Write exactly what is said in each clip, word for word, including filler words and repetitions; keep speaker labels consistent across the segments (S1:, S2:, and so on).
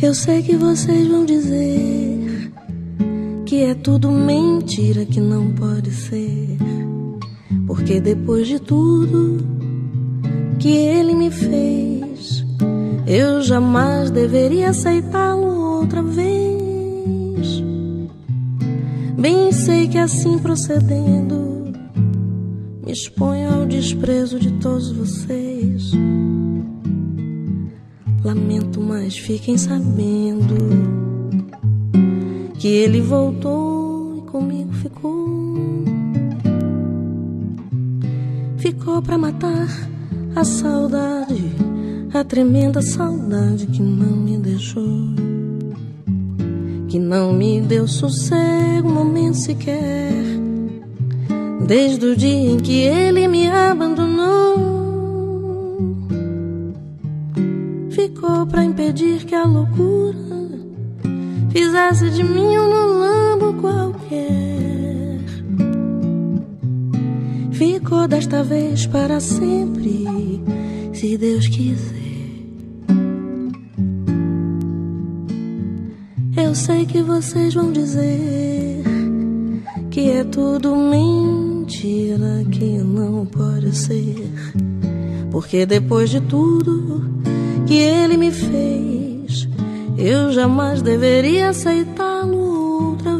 S1: Eu sei que vocês vão dizer que é tudo mentira, que não pode ser, porque depois de tudo que ele me fez, eu jamais deveria aceitá-lo outra vez. Bem sei que assim procedendo me exponho ao desprezo de todos vocês. Lamento, mas fiquem sabendo que ele voltou e comigo ficou. Ficou pra matar a saudade, a tremenda saudade que não me deixou, que não me deu sossego um momento sequer, desde o dia em que ele me abandonou. Ficou pra impedir que a loucura fizesse de mim um molambo qualquer. Ficou desta vez para sempre, se Deus quiser. Eu sei que vocês vão dizer que é tudo mentira, que não pode ser, porque depois de tudo que ele me fez, eu jamais deveria aceitá-lo outra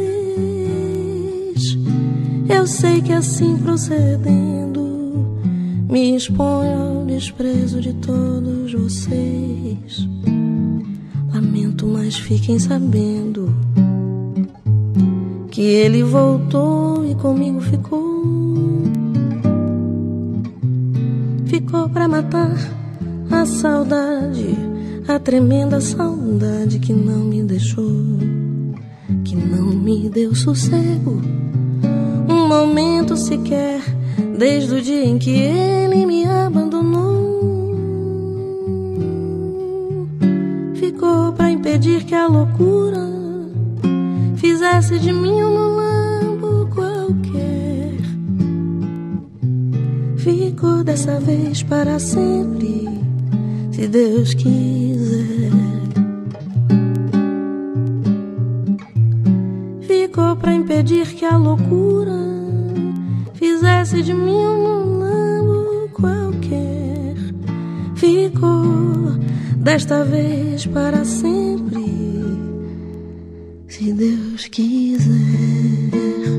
S1: vez. Eu sei que assim procedendo me exponho ao desprezo de todos vocês. Lamento, mas fiquem sabendo que ele voltou e comigo ficou. Ficou pra matar a saudade, a tremenda saudade que não me deixou, que não me deu sossego um momento sequer, desde o dia em que ele me abandonou. Ficou pra impedir que a loucura fizesse de mim um molambo qualquer. Ficou dessa vez para sempre, se Deus quiser. Ficou pra impedir que a loucura fizesse de mim um molambo qualquer. Ficou desta vez para sempre, se Deus quiser.